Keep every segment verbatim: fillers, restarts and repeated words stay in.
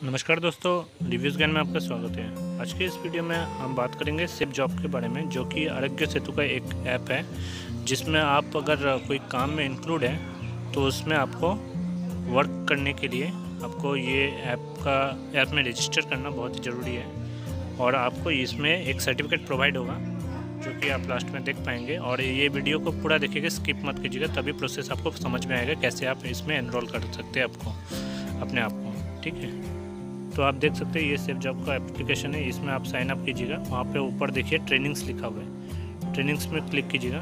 नमस्कार दोस्तों, रिव्यूज़ ज्ञान में आपका स्वागत है। आज के इस वीडियो में हम बात करेंगे सेफ जॉब के बारे में, जो कि आरोग्य सेतु का एक ऐप है, जिसमें आप अगर कोई काम में इंक्लूड है तो उसमें आपको वर्क करने के लिए आपको ये ऐप का ऐप में रजिस्टर करना बहुत ही ज़रूरी है। और आपको इसमें एक सर्टिफिकेट प्रोवाइड होगा जो कि आप लास्ट में देख पाएंगे। और ये वीडियो को पूरा देखिएगा, स्किप मत कीजिएगा, तभी प्रोसेस आपको समझ में आएगा कैसे आप इसमें एनरोल कर सकते हैं आपको अपने आप को। ठीक है, तो आप देख सकते हैं ये सेफ जॉब का एप्लीकेशन है। इसमें आप साइन अप कीजिएगा, वहाँ पे ऊपर देखिए ट्रेनिंग्स लिखा हुआ है, ट्रेनिंग्स में क्लिक कीजिएगा।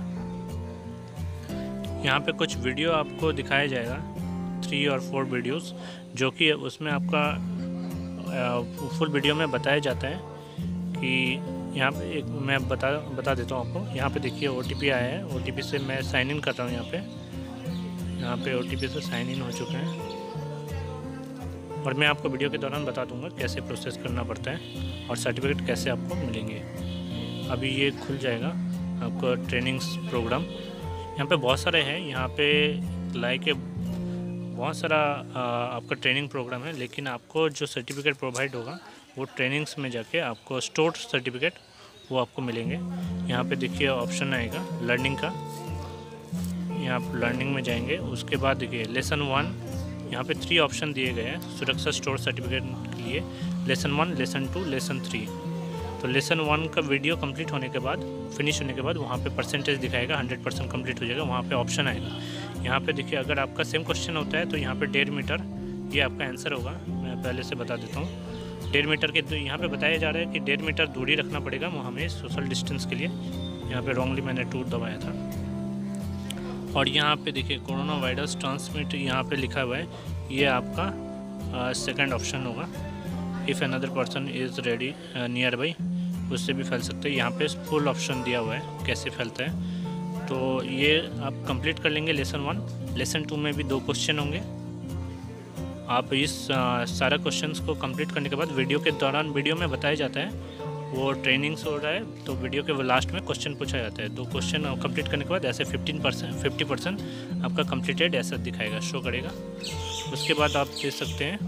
यहाँ पे कुछ वीडियो आपको दिखाया जाएगा, थ्री और फोर वीडियोस, जो कि उसमें आपका फुल वीडियो में बताया जाता है कि यहाँ पे एक मैं बता बता देता हूँ आपको। यहाँ पे देखिए ओ टी पी आया है, ओ टी पी से मैं साइन इन कर रहा हूँ। यहाँ पे यहाँ पे ओ टी पी से साइन इन हो चुके हैं, और मैं आपको वीडियो के दौरान बता दूंगा कैसे प्रोसेस करना पड़ता है और सर्टिफिकेट कैसे आपको मिलेंगे। अभी ये खुल जाएगा आपको ट्रेनिंग्स प्रोग्राम। यहाँ पे बहुत सारे हैं, यहाँ पे लाइक बहुत सारा आपका ट्रेनिंग प्रोग्राम है, लेकिन आपको जो सर्टिफिकेट प्रोवाइड होगा वो ट्रेनिंग्स में जाके आपको स्टोर्ड सर्टिफिकेट वो आपको मिलेंगे। यहाँ पे देखिए ऑप्शन आएगा लर्निंग का, यहाँ आप लर्निंग में जाएंगे। उसके बाद देखिए लेसन वन, यहाँ पे थ्री ऑप्शन दिए गए हैं सुरक्षा स्टोर सर्टिफिकेट के लिए, lesson one, lesson two, lesson three. तो लेसन वन का वीडियो कंप्लीट होने के बाद, फिनिश होने के बाद वहाँ पे परसेंटेज दिखाएगा, हंड्रेड परसेंट कम्प्लीट हो जाएगा। वहाँ पे ऑप्शन आएगा, यहाँ पे देखिए अगर आपका सेम क्वेश्चन होता है तो यहाँ पे डेढ़ मीटर ये आपका आंसर होगा। मैं पहले से बता देता हूँ, डेढ़ मीटर के, तो यहाँ पर बताया जा रहा है कि डेढ़ मीटर दूरी रखना पड़ेगा हमें सोशल डिस्टेंस के लिए। यहाँ पर रॉन्गली मैंने टू दबाया था। और यहाँ पे देखिए कोरोना वायरस ट्रांसमिट यहाँ पे लिखा हुआ है, ये आपका सेकंड ऑप्शन होगा। If another person is ready nearby, उससे भी फैल सकते हैं। यहाँ पे फुल ऑप्शन दिया हुआ है कैसे फैलता है। तो ये आप कंप्लीट कर लेंगे लेसन वन। लेसन टू में भी दो क्वेश्चन होंगे। आप इस आ, सारा क्वेश्चंस को कंप्लीट करने के बाद वीडियो के दौरान, वीडियो में बताया जाता है वो ट्रेनिंग्स हो रहा है, तो वीडियो के लास्ट में क्वेश्चन पूछा जाता है। दो क्वेश्चन कंप्लीट करने के बाद ऐसे फिफ्टीन परसेंट फिफ्टी परसेंट आपका कंप्लीटेड ऐसा दिखाएगा, शो करेगा। उसके बाद आप देख सकते हैं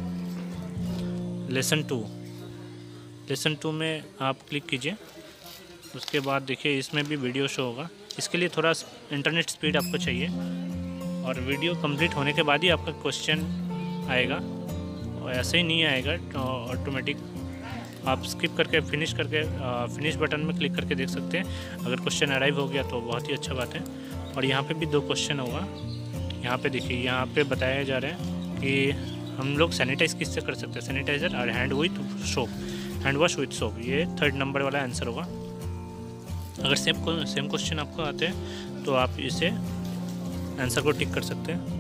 लेसन टू। लेसन टू में आप क्लिक कीजिए। उसके बाद देखिए इसमें भी वीडियो शो होगा। इसके लिए थोड़ा इंटरनेट स्पीड आपको चाहिए, और वीडियो कंप्लीट होने के बाद ही आपका क्वेश्चन आएगा, और ऐसे ही नहीं आएगा ऑटोमेटिक। आप स्किप करके फिनिश करके फिनिश बटन में क्लिक करके देख सकते हैं। अगर क्वेश्चन अराइव हो गया तो बहुत ही अच्छा बात है। और यहाँ पे भी दो क्वेश्चन होगा। यहाँ पे देखिए, यहाँ पे बताया जा रहा है कि हम लोग सैनिटाइज किससे कर सकते हैं, सैनिटाइज़र और hand with soap, hand wash with soap. ये थर्ड नंबर वाला आंसर होगा। अगर सेम सेम क्वेश्चन आपको आते हैं तो आप इसे आंसर को टिक कर सकते हैं।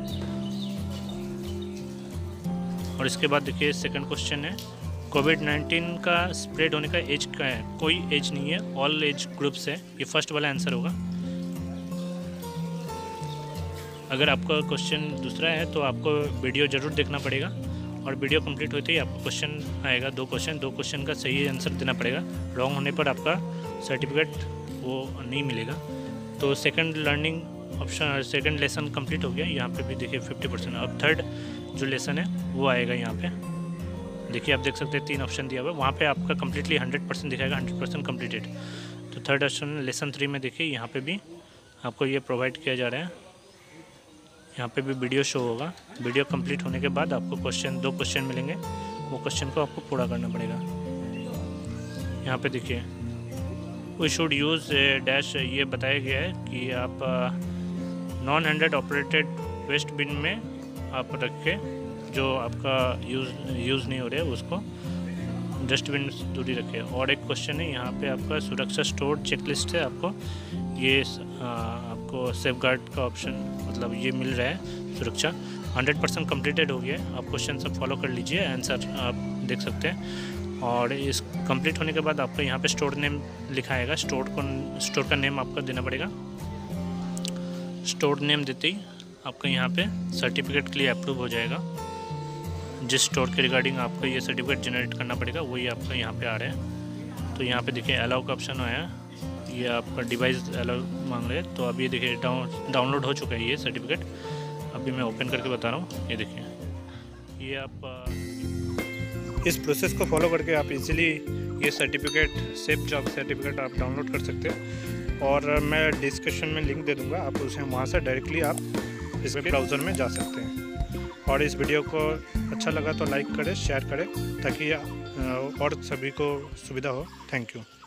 और इसके बाद देखिए सेकंड क्वेश्चन है, कोविड नाइन्टीन का स्प्रेड होने का एज क्या है। कोई एज नहीं है, ऑल एज ग्रुप्स है। ये फर्स्ट वाला आंसर होगा। अगर आपका क्वेश्चन दूसरा है तो आपको वीडियो ज़रूर देखना पड़ेगा, और वीडियो कंप्लीट होते ही आपको क्वेश्चन आएगा, दो क्वेश्चन दो क्वेश्चन का सही आंसर देना पड़ेगा। रॉन्ग होने पर आपका सर्टिफिकेट वो नहीं मिलेगा। तो second learning option, second lesson complete हो गया। यहाँ पे भी देखिए फिफ्टी परसेंट। अब थर्ड जो लेसन है वो आएगा। यहाँ पे देखिए आप देख सकते हैं तीन ऑप्शन दिया हुआ है, वहाँ पे आपका कम्प्लीटली हंड्रेड परसेंट दिखाएगा, हंड्रेड परसेंट कम्प्लीटेड। तो थर्ड ऑप्शन लेसन थ्री में देखिए यहाँ पे भी आपको ये प्रोवाइड किया जा रहा है। यहाँ पे भी वीडियो शो होगा। वीडियो कंप्लीट होने के बाद आपको क्वेश्चन, दो क्वेश्चन मिलेंगे, वो क्वेश्चन को आपको पूरा करना पड़ेगा। यहाँ पे देखिए वी शुड यूज़ डैश, ये बताया गया है कि आप non handed operated waste bin में आप रखें, जो आपका यूज़ यूज़ नहीं हो रहा है उसको डस्टबिन से दूरी रखें। और एक क्वेश्चन है यहाँ पे आपका सुरक्षा स्टोर चेकलिस्ट है। आपको ये आ, आपको सेफ गार्ड का ऑप्शन मतलब ये मिल रहा है। सुरक्षा हंड्रेड परसेंट कम्प्लीटेड हो गया है। आप क्वेश्चन सब फॉलो कर लीजिए, आंसर आप देख सकते हैं। और इस कंप्लीट होने के बाद आपको यहाँ पे स्टोर नेम लिखा आएगा। स्टोर को स्टोर का नेम आपका देना पड़ेगा। स्टोर नेम देते ही आपका यहाँ पे सर्टिफिकेट के लिए अप्रूव हो जाएगा। जिस स्टोर के रिगार्डिंग आपको ये सर्टिफिकेट जनरेट करना पड़ेगा वही आपका यहाँ पे आ रहा है। तो यहाँ पे देखिए अलाउ का ऑप्शन आया, ये आपका डिवाइस अलाउ मांग रहे हैं। तो अब ये देखिए डाउन डाउनलोड हो चुका है ये सर्टिफिकेट। अभी मैं ओपन करके बता रहा हूँ। ये देखिए, ये आप इस प्रोसेस को फॉलो करके आप इजीली ये सर्टिफिकेट, सेफ जॉब सर्टिफिकेट आप डाउनलोड कर सकते हैं। और मैं डिस्क्रिप्शन में लिंक दे दूंगा, आप उसे वहाँ से डायरेक्टली आप इस ब्राउज़र में जा सकते हैं। और इस वीडियो को अच्छा लगा तो लाइक करें, शेयर करें, ताकि और सभी को सुविधा हो। Thank you.